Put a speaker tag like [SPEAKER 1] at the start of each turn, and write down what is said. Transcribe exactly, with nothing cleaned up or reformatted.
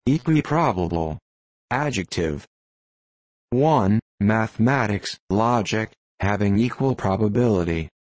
[SPEAKER 1] Equiprobable. Adjective. one. Mathematics, logic, having equal probability.